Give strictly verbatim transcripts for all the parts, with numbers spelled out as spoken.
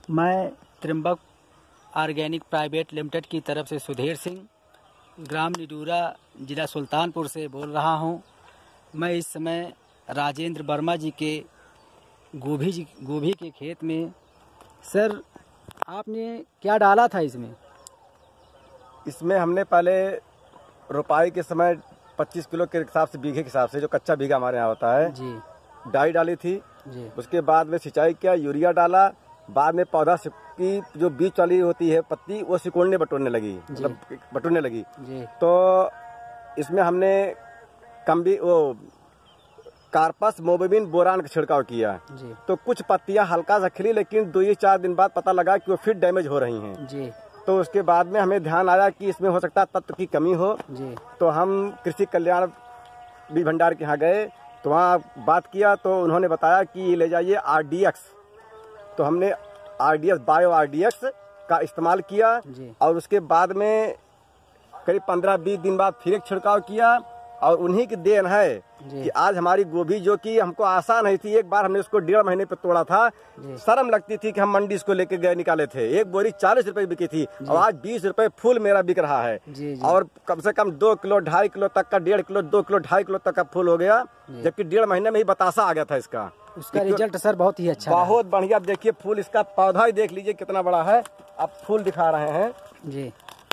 मैं Trimbak organic private limited की तरफ से सुधीर सिंह, ग्राम निडूरा, जिला सुल्तानपुर से बोल रहा हूं। मैं इस समय राजेंद्र वर्मा जी के गोभी जी गोभी के खेत में। सर, आपने क्या डाला था इसमें? इसमें हमने पहले रोपाई के समय पच्चीस किलो के हिसाब से, बीघे के हिसाब से, जो कच्चा बीघा हमारे यहाँ होता है जी, डाई डाली थी जी। उसके बाद में सिंचाई किया, यूरिया डाला। बाद में पौधा की जो बीच वाली होती है पत्ती, वो सिकुड़ने बटोरने लगी, मतलब बटोरने लगी जी। तो इसमें हमने कम्बी वो कार्पस मोबिबिन बोरान का छिड़काव किया जी। तो कुछ पत्तियां हल्का सा खिली, लेकिन दो या चार दिन बाद पता लगा कि वो फिर डैमेज हो रही हैं जी। तो उसके बाद में हमें ध्यान आया कि इसमें हो सकता है तत्व की कमी हो जी। तो हम कृषि कल्याण बीज भंडार के यहाँ गए तो वहाँ बात किया तो उन्होंने बताया कि ये ले जाइए आर डी एक्स। तो हमने R D X bio R D X का इस्तेमाल किया और उसके बाद में करीब पंद्रह बीस दिन बाद फिर एक छिड़काव किया और उन्हीं की देन है कि आज हमारी गोभी, जो कि हमको आसान नहीं थी, एक बार हमने उसको डेढ़ महीने पे तोड़ा था, शर्म लगती थी कि हम मंडी इसको लेके गए निकाले थे, एक बोरी चालीस रुपए बिकी थी और आज बीस रुपए फूल मेरा बिक रहा है। जी, जी। और कम से कम दो किलो ढाई किलो तक का, डेढ़ किलो दो किलो ढाई किलो तक का फूल हो गया, जबकि डेढ़ महीने में ही बतासा आ गया था इसका। उसका रिजल्ट सर बहुत ही अच्छा, बहुत बढ़िया। देखिए फूल, इसका पौधा ही देख लीजिए कितना बड़ा है। आप फूल दिखा रहे हैं जी।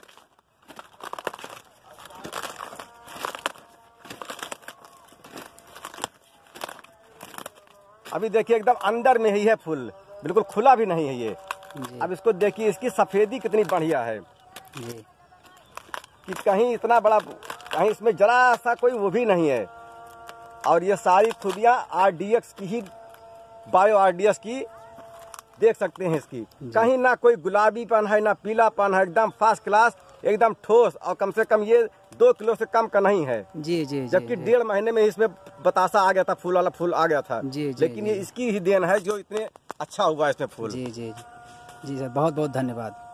अभी देखिए एकदम अंदर में ही है फूल, बिल्कुल खुला भी नहीं है ये। अब इसको देखिए, इसकी सफेदी कितनी बढ़िया है जी। कि कहीं इतना बड़ा, कहीं इसमें जरा सा कोई वो भी नहीं है। और ये सारी खूबियां आर डी एक्स की ही, बायो आर डी एक्स की देख सकते हैं इसकी। कहीं ना कोई गुलाबीपन है ना पीलापन है, एकदम फर्स्ट क्लास, एकदम ठोस। और कम से कम ये दो किलो से कम का नहीं है जी, जी। जबकि डेढ़ महीने में इसमें बतासा आ गया था, फूल वाला फूल आ गया था जी, जी। लेकिन ये इसकी ही देन है जो इतने अच्छा हुआ इसमें फूल। जी जी जी सर, बहुत बहुत धन्यवाद।